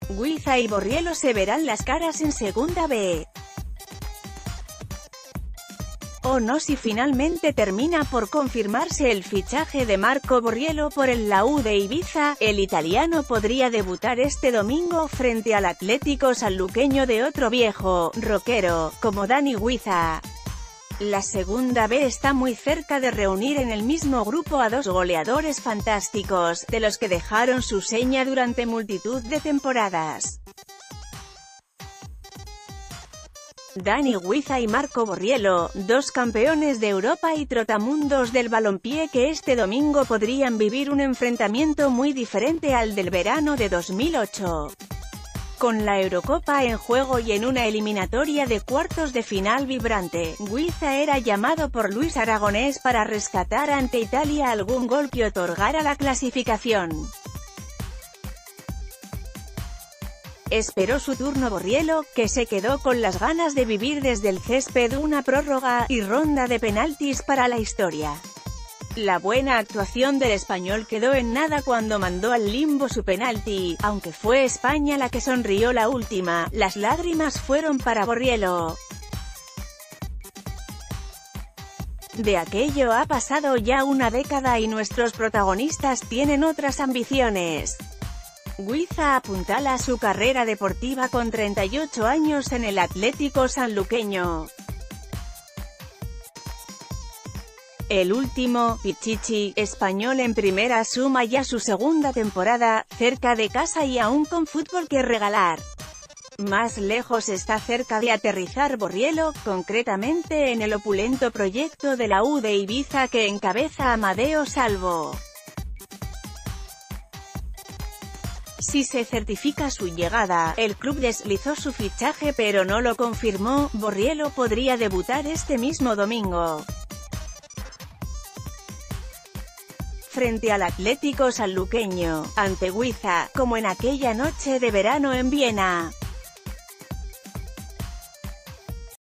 Guiza y Borriello se verán las caras en Segunda B. O no si finalmente termina por confirmarse el fichaje de Marco Borriello por el La U de Ibiza, el italiano podría debutar este domingo frente al Atlético Sanluqueño de otro viejo rockero, como Dani Guiza. La Segunda B está muy cerca de reunir en el mismo grupo a dos goleadores fantásticos, de los que dejaron su seña durante multitud de temporadas. Dani Guiza y Marco Borriello, dos campeones de Europa y trotamundos del balompié que este domingo podrían vivir un enfrentamiento muy diferente al del verano de 2008. Con la Eurocopa en juego y en una eliminatoria de cuartos de final vibrante, Guiza era llamado por Luis Aragonés para rescatar ante Italia algún gol que otorgara la clasificación. Esperó su turno Borriello, que se quedó con las ganas de vivir desde el césped una prórroga y ronda de penaltis para la historia. La buena actuación del español quedó en nada cuando mandó al limbo su penalti, aunque fue España la que sonrió la última, las lágrimas fueron para Borriello. De aquello ha pasado ya una década y nuestros protagonistas tienen otras ambiciones. Guiza apuntala su carrera deportiva con 38 años en el Atlético Sanluqueño. El último, Pichichi, español en primera suma ya su segunda temporada, cerca de casa y aún con fútbol que regalar. Más lejos está cerca de aterrizar Borriello, concretamente en el opulento proyecto de la U de Ibiza que encabeza Amadeo Salvo. Si se certifica su llegada, el club deslizó su fichaje pero no lo confirmó. Borriello podría debutar este mismo domingo frente al Atlético Sanluqueño, ante Guiza, como en aquella noche de verano en Viena.